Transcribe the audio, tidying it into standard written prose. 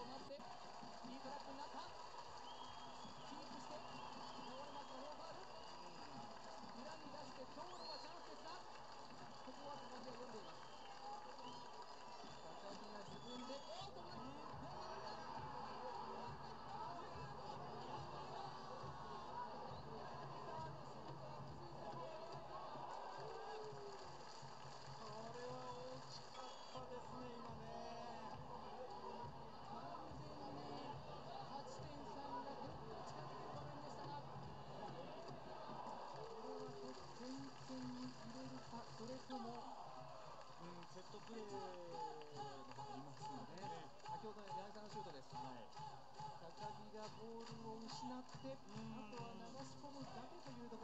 となって、いいトラックになった。キープして、倒れますがノーファウル。裏に出して通ればチャンスですが、ここは高木が読んでいます。高木が自分で、おっと、 これは大きかったですね、今ね。 完全に勝ち点3がぐっと近づける場面でしたが、これは得点圏に入れるか、それともセットプレーがありますので、 先ほどの柳井さんのシュートです。高木がボールを失って、あとは流し込むだけというところ。